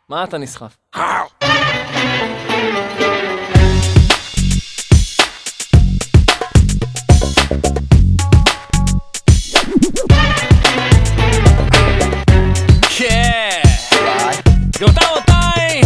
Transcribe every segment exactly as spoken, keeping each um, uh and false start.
מה אתה נסחף? כן! גאותיי!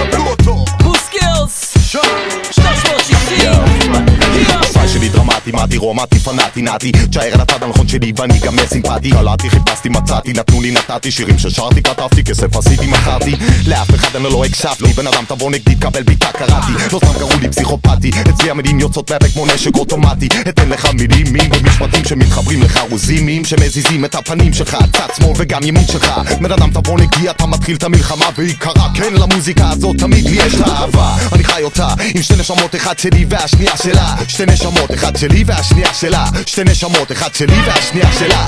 בוסקילס! שלוש מאות שישים! הסי שלי דרמטי, מתי רומטי, פנאטי, נאטי תשאר על הצד הנכון שלי ואני גם סימפטי קלעתי, חיפשתי, מצאתי, נתנו לי, נתתי שירים ששרתי, כתבתי, כסף עשיתי, מכרתי לאף אחד אני לא הקשבתי בן אדם תבוא נגדי, תקבל ביטה, קראתי לא סתם קראו לי פסיכופתי אצלי המילים יוצאות מהפה כמו נשק אוטומטי אתן לך מילים, מים ומשפטים שמתחברים לך רוזימים שמזיזים את הפנים שלך צד שמאל וגם ימין שלך בן אדם תבוא נגדי, אתה מתחיל את המלחמה בעיקרה כן, למוזיקה הזאת תמיד לי יש אהבה אני חי אותה עם שתי נשמות, אחד שלי והשנייה שלה שתי נשמות, אחד שלי והשנייה שלה שתי נשמות, אחד שלי והשנייה שלה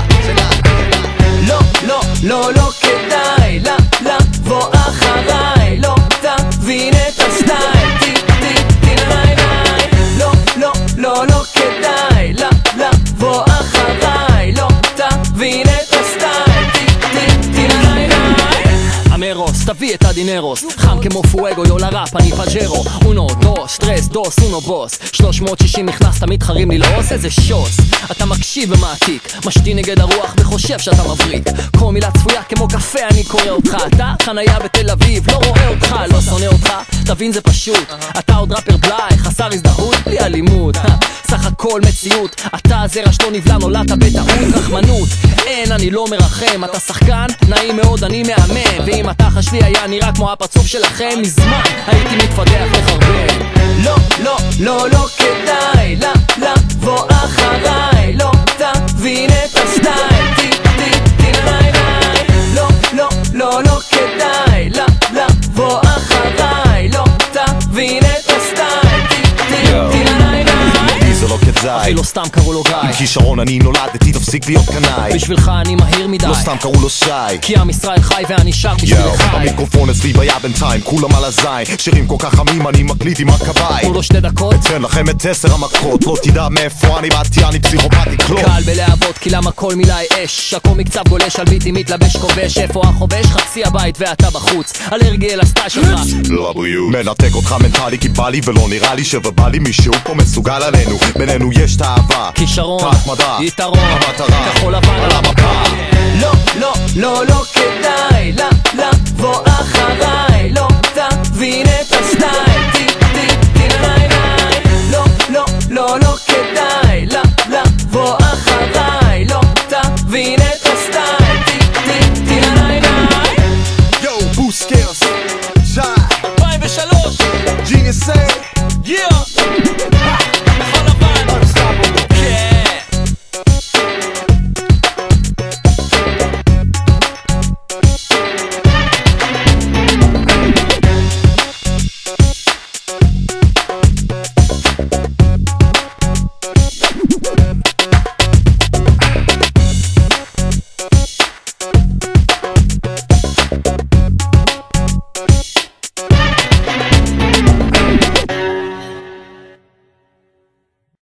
לא, לא, לא, לא כדאי לה, לבוא אחריי לא תבין את הסטייל טי, טי, טי, ניי, ניי לא, לא, לא, לא כדאי לה, לבוא אחריי לא תבין את הסטייל טי, טי, טי, ניי, ניי אמרוס, תביא את הדינרוס חם כמו פואגו, יו לראפ, אני פג'רו אונו, דוס, טרס, דוס, אונו בוס שלוש מאות שישים נכנסת, מתחרים לי לעוס איזה שוס אתה מקשיב ומעתיק משתי נגד הרוח וחושב שאתה מבריק כמו מילה צפויה כמו קפה אני קורא אותך אתה חנייה בתל אביב, לא רואה אותך לא שונא אותך, תבין זה פשוט אתה עוד ראפר בלאי, חסר הזדהות בלי אלימות סך הכל מציאות אתה זרע שלא נבלה, נולדת בטעות רחמנות אין, אני לא מרחם אתה שחקן, נעים מאוד, אני מאמן ואם אתה חשבי היה נראה כמו הפרצוף שלכם מזמן הייתי מתפתח לחרבן לא, לא, לא, לא כדאי לה, לבוא אחריי לא תבין את הסטייל טי, טי, טי, ניי, ניי לא, לא, לא, לא כדאי לה, לבוא אחריי לא תבין את הסטייל טי, טי, טי, ניי, ניי זה לא כדאי אחי לא סתם קראו לו גיא עם כישרון אני נולדתי, תפסיק להיות קנאי בשבילך אני מהיר מדי לא סתם קראו לו שי כי עם ישראל חי ואני שר בשביל חי במיקרופון אצלי ביד בינתיים כולם על הזין שירים כל כך חמים אני מקליט עם הכבאי תנו לו שתי דקות אתן לכם את עשר המכות לא תדע מאיפה אני באתי אני פסיכופתי כלום קל בלהבות כי למה כל מילה היא אש הקום מקצב גולש על ביטי מתלבש כובש איפה החובש חצי הבית ואתה בחוץ אלרגי אל הסטייל שלך לבריאות מנתק אותך מנטלי כי בא לי ולא נראה לי שבא לי מישהו פה מסוגל עלינו בינינו יש את האהבה כישרון תת-מדע יתרון המטרה כחול לבן על המפה לא, לא, לא, לא כדאי לה, לה